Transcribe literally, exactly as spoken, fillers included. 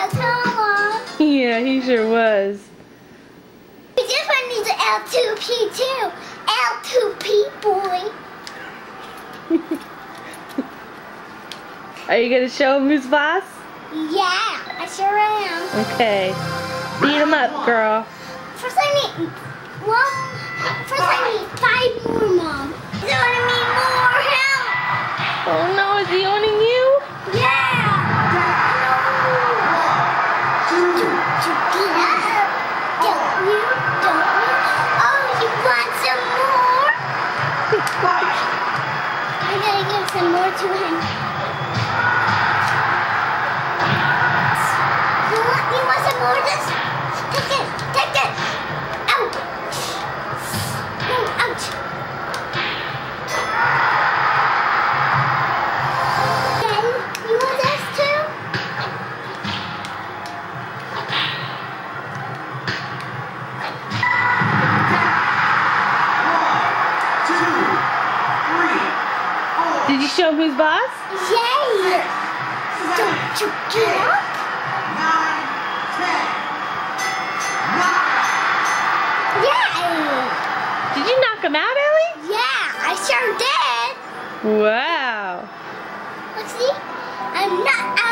was, huh, Mom? Yeah, he sure was. This one needs an L two P too. L two P boy. Are you gonna show him who's boss? Yeah, I sure am. Okay. Beat him up, girl. First I need one. First I need five more, Mom. He's owning me more help. Oh no, is he owning you? Yeah. Don't you get up? Don't you? Don't you? Oh, you want some more? I gotta give some more to him. You want, you want some more of this? Take this, take this. Ouch. Oh, ouch. Then, you want this too? Did you show him who's boss? Yay! Don't you get up? Yay! Did you knock him out, Ellie? Yeah, I sure did. Wow. Let's see. I'm not out.